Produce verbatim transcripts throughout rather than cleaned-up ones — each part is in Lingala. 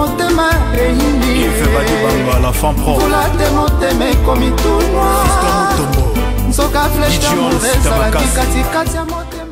motema eyindi l'enfant propre vula te motema ekomi tout noir nzoka flèche d'amour ezalaki katikati ya motema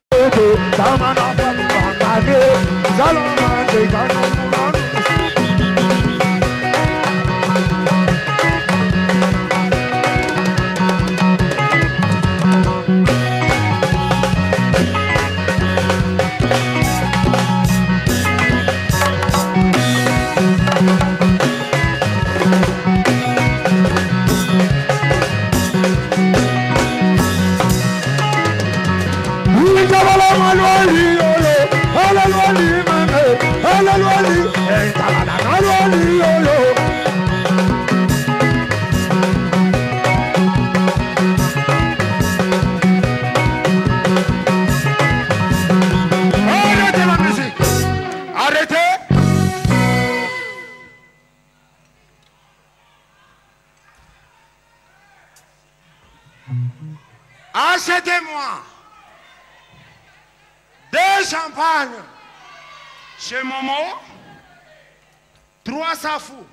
Achetez-moi deux champagnes chez Momo, trois safou,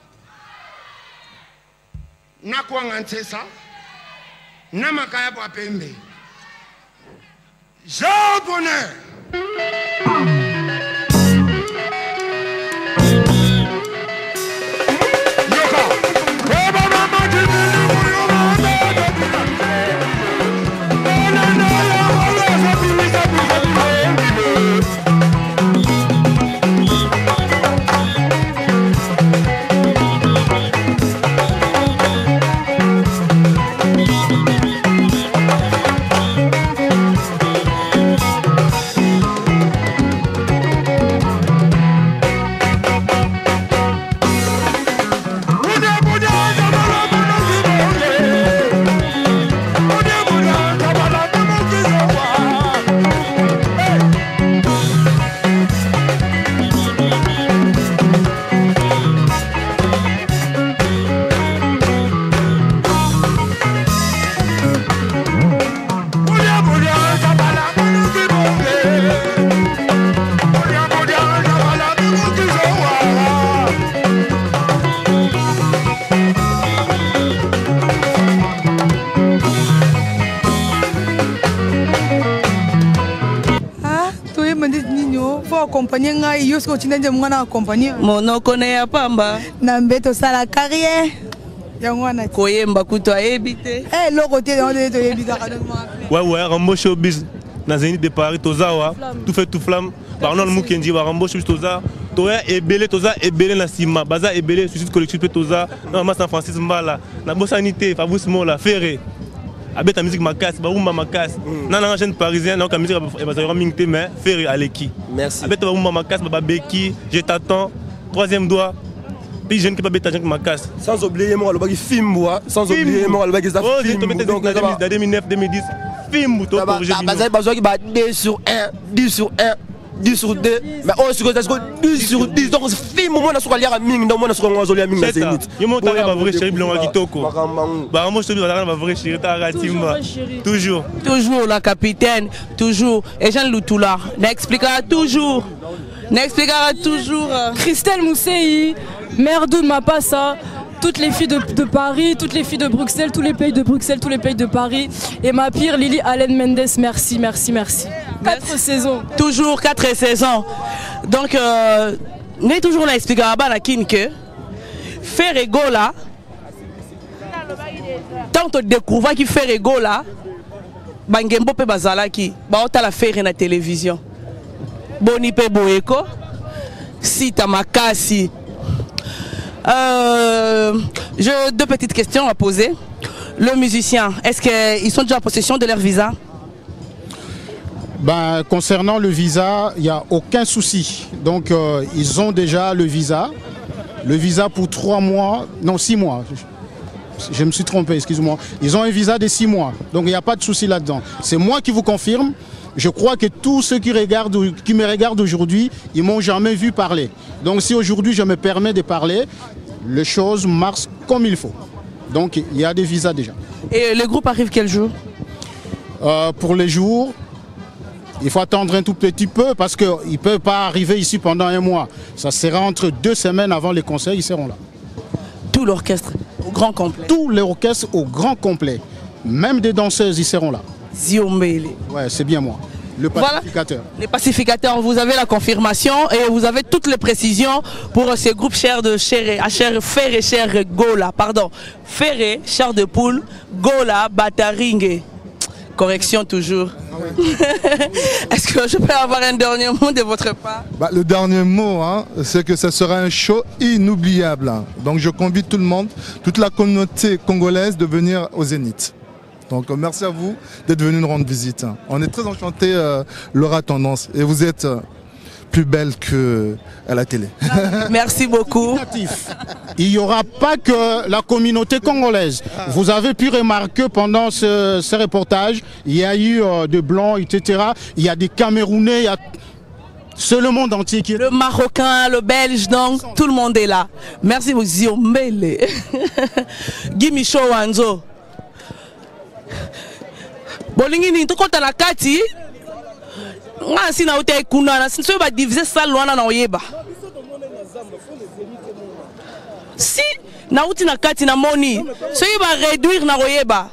Nakwangantesa, Namakaya Pembe. Japonais. accompagner ngai yo sko tinende mwana accompagner monoko na ya pamba na mbeto sala carrière ya mwana koyemba kuto ayebite eh loko te on de to yebika kana ouais ouais rambo showbiz na zeni de Paris tozawa tout fait tout flamme par non mukendi wa rambo showbiz toza toya ebele toza ebele na sima baza ebele suicide collectif pe toza na ma San Francis mbala na bosanité Fabrice Mola ferré abeta musique makasi ba umba makasi na na jeune parisien donc la musique ba ça mingté mais ferré aleki merci abeta ba umba makasi ba beki je t'attends troisième doigt puis jeune qui pas beta jeune makasi sans oublier moi le bagi Fimboa sans oublier moi le bagi ça Fimbo donc en deux mille neuf deux mille dix Fimbo to projet bino ba besoin qui ba deux sur un dix sur un dix sur deux mais on se retrouve dix sur dix donc film moi na sur liara ming donc moi na sur ngozo liara ming na zenith yo monta ba vrai chéri blanc kitoko ba moi je te ba vrai chéri ta ratimba toujours toujours la capitaine toujours et Jean Loutoula n'expliquera toujours n'expliquera toujours Christelle Mousseyi mère de Mapassa, toutes les filles de, de Paris, toutes les filles de Bruxelles, tous les pays de Bruxelles, tous les pays de Paris. Et ma pire, Lily Allen Mendes, merci, merci, merci. Quatre merci. saisons. Toujours quatre saisons. Donc, euh, n'est toujours là expliquer à Banakin que faire égaux là, tant que découvrir qui fait égaux là, Bangembo pe bazala qui, bah on la faire na télévision. Boni pe boeko, si tamakasi. Euh, j'ai deux petites questions à poser. Le musicien, est-ce qu'ils sont déjà en possession de leur visa? Ben, concernant le visa, il n'y a aucun souci. Donc, euh, ils ont déjà le visa. Le visa pour trois mois, non, six mois. Je, je me suis trompé, excuse-moi. Ils ont un visa de six mois. Donc, il n'y a pas de souci là-dedans. C'est moi qui vous confirme. Je crois que tous ceux qui, regardent, qui me regardent aujourd'hui, ils ne m'ont jamais vu parler. Donc si aujourd'hui je me permets de parler, les choses marchent comme il faut. Donc il y a des visas déjà. Et le groupe arrive quel jour? euh, Pour les jours, Il faut attendre un tout petit peu parce qu'ils ne peuvent pas arriver ici pendant un mois. Ça sera entre deux semaines avant les concerts, ils seront là. Tout l'orchestre au grand complet. Tout l'orchestre au grand complet. Même des danseuses, ils seront là. Ziombele. Ouais, c'est bien moi. Le pacificateur. Voilà, les pacificateurs, vous avez la confirmation et vous avez toutes les précisions pour ces groupes chers de chair, chair, fer et chair Gola, pardon, fer chair de poule, Gola, Bataringue. Correction toujours. Est-ce que je peux avoir un dernier mot de votre part? Bah, le dernier mot, hein, c'est que ce sera un show inoubliable. Donc je convie tout le monde, toute la communauté congolaise de venir au Zénith. Donc euh, merci à vous d'être venu nous rendre visite. On est très enchantés, euh, Laura Tendance, et vous êtes euh, plus belle qu'à la télé. Merci beaucoup. Il n'y aura pas que la communauté congolaise. Vous avez pu remarquer pendant ce, ce reportage, il y a eu euh, des Blancs, et cetera. Il y a des Camerounais, il y a... c'est le monde entier qui est... Le Marocain, le Belge, donc tout le monde est là. Merci beaucoup. Ziombele. Guy Michaud Wanzo. Bolingi ni tokota na kati nga sina uta ikuna na sinso ba diviser ça loana na oyeba si na uti na kati na moni so ba réduire na oyeba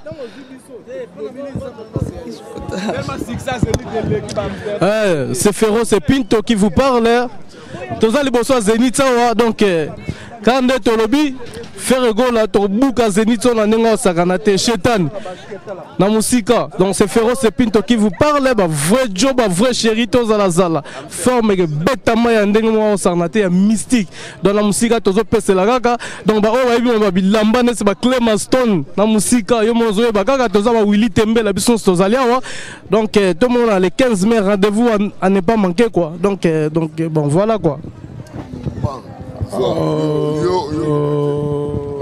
eh c'est Ferro, c'est Pinto qui vous parle. Toza liboso Zénith donc quand de tolobi faire gola to buka Zénith on a sakanate Shetan na musika. Donc c'est Ferro, c'est Pinto qui vous parle. Bah vrai job, bah vrai chéri toza la zala forme que beta maya ndenge mo sakanate mystique dans la musika tozo pese la kaka. Donc bah oh wabi ba bilamba ne c'est ba Clement Stone na musika yo mo zo ba kaka toza ba Willy Tembe la biso tozalia wa. Donc tout le monde a les quinze mai rendez-vous à ne pas manquer quoi. Donc donc bon voilà quoi. Euh, yo, yo.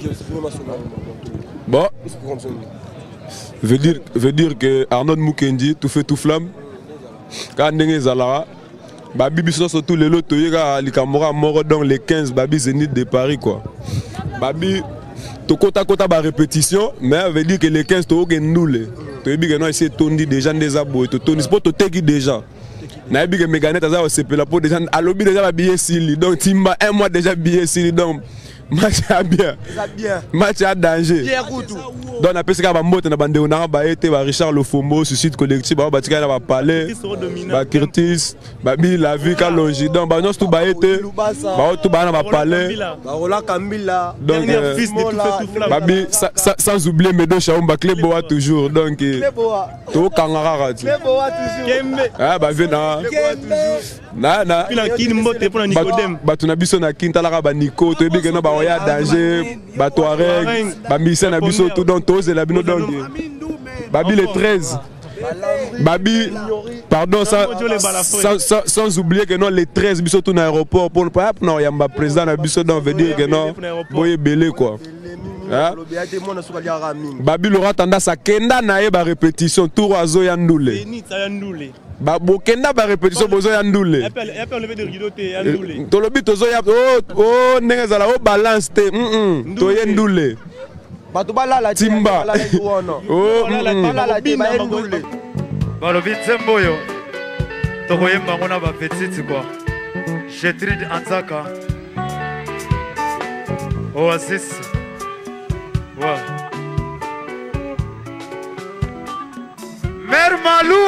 Bon, veut dire, veut dire que Arnaud Mukendi tout fait tout flamme. Quand on est là, Babi Bisso surtout les lots, il y a les caméras morts dans les quinze Babi Zénith de Paris quoi. Babi, tout côté à côté à répétition, mais veut dire que les quinze tu es nul. Tu es bien que non ici tondi déjà des abos, tu tondi pas tu t'es déjà. Na bi que méganette ça c'est pour la peau déjà à lobby déjà la billet sili donc timba un mois déjà billet sili donc match à bien match à danger donc na pesa ba moto na bande on a ba été ba Richard Lofombo suicide collectif ba ba tika na ba parler ba Curtis ba bi la vie ka longi donc ba non tout ba été ba tout ba na ba parler ba Rola Kambila donc ba bi sans oublier mes deux chaumba Cléboa toujours donc to kangara Cléboa toujours ah ba vena na na pila kin mbote pour Nicodème ba tuna biso na kintala ba Nico to bi que no ba oya danger ba Touareg ba misa na biso tout donc tous la bino donc Babi les treize Babi pardon sans, sans, sans, sans oublier que non les treize biso tout dans l'aéroport pour pas non yamba président na biso donc veut dire que non boye belé quoi. Hein? Babi l'aura tendance à kenda na e ba répétition tour azo ya ndule. Ba bokenda ba répétition bozo ya ndule. Appelle appelle lever de rideau te ya ndule. To lobi tozo ya oh oh ndenge za la o balance te mm to ya ndule. Bato balala timba. Oh balala te ba ndule. Balobi nzembo yo. Tokoyemba ngona ba petite quoi. Jetrid Anzaka. Oasis. Ouais. Mère Malou.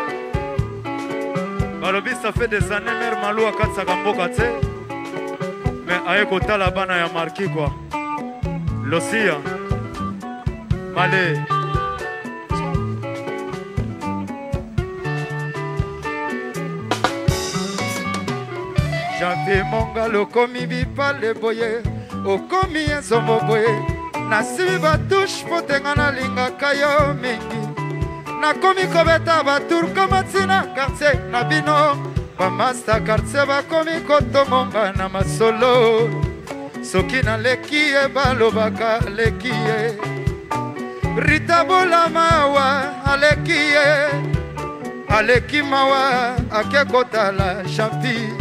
Balobi ça fait des années Mère Malou a quatre sakamboka te. Mais aye kota la bana ya marqué quoi. Losia. Malé. Janvier monga lo komi bipa le boye. O komi ensomo boye. Nasibi batouche potenga na linga kayo mingi. Na komi kobeta batur kamatsina quartier na bino. Ba master quartier ba komi kotomonga na masolo. Soki na leki e balobaka leki e. Rita bola mawa aleki e. Aleki mawa akekota la champi.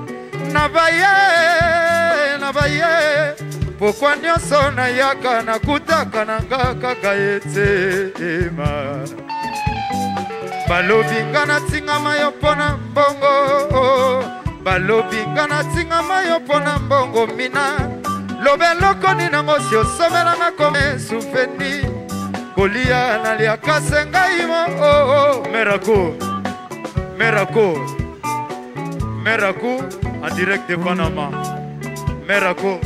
Nabaye, nabaye. Pourquoi nyonso na yaka na kutaka na nga kaka ete ema. balobi nga natingama yo mpona mbongo balobi nga natingama yo mpona mbongo mina lobe eloko ninango si osomelanga kome souveni kolia naliaka se ngai mo merako merako merako en direct de Panama merako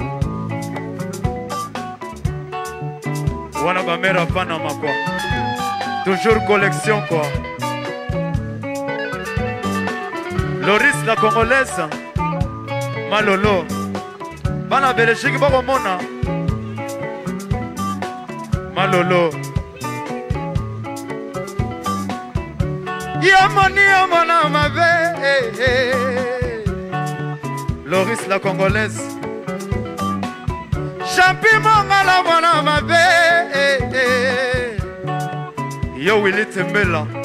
wana ba mera Panama quoi toujours collection quoi Loris la congolaise Malolo bana Belgique bako mona Malolo Yamoni yamona mabe Loris la congolaise Champi mongala mona mabe Yo Willy Tembela